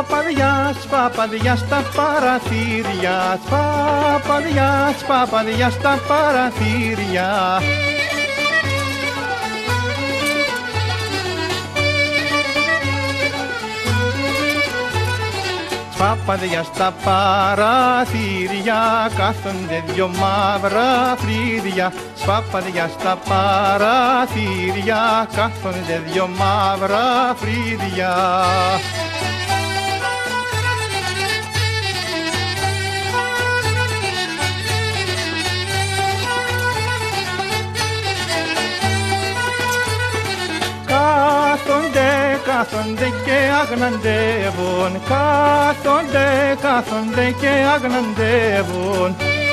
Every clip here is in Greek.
Παπαδιά στα παραθύρια, παπαδιά στα παραθύρια. Παπαδιά στα παραθύρια, κάθονται δυο μαύρα φρύδια. Παπαδιά στα παραθύρια, κάθονται δυο μαύρα φρύδια. Κάθονται και αγναντεύουν, κάθονται και αγναντεύουν.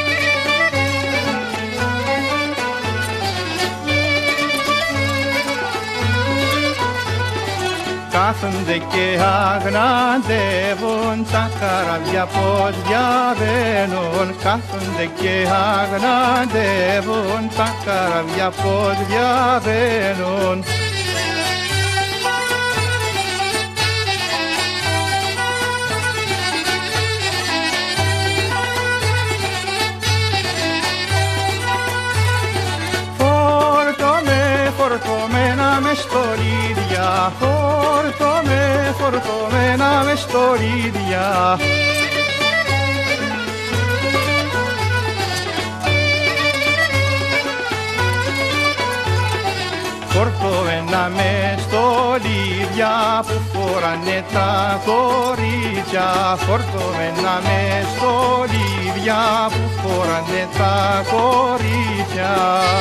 Κάθονται και αγναντεύουν, τα καράβια πως διαβαίνουν. Κάθονται και αγναντεύουν, τα καράβια πως διαβαίνουν. Φορτωμένα με στολίδια, φορτωμένα με στολίδια. Φορτωμένα με στολίδια που φοράνε τα κορίτσια. Φορτωμένα με στολίδια που φοράνε τα κορίτσια.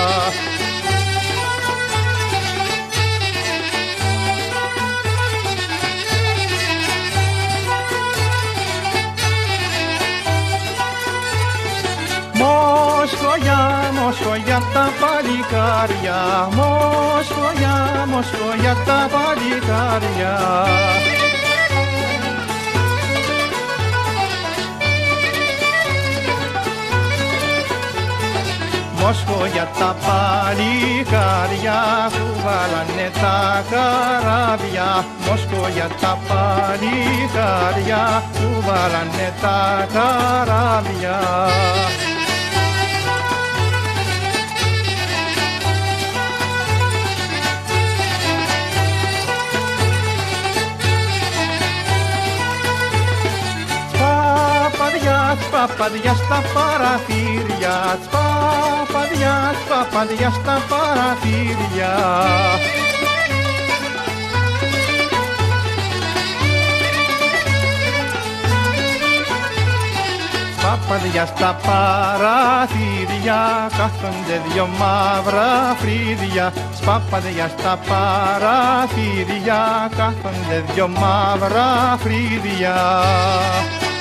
Μόσχο για τα παλικάρια, Μόσχο για τα παλικάρια. Μόσχο για τα παλικάρια που βάλανε τα καράβια. Μόσχο για τα παλικάρια που βάλανε τα καράβια. Παπαδιά στα παραθύρια, παπαδιά στα παραθύρια. Παπαδιά στα παραθύρια, κάθονται δυο μαύρα φρύδια. Παπαδιά στα παραθύρια, κάθονται δυο μαύρα φρύδια.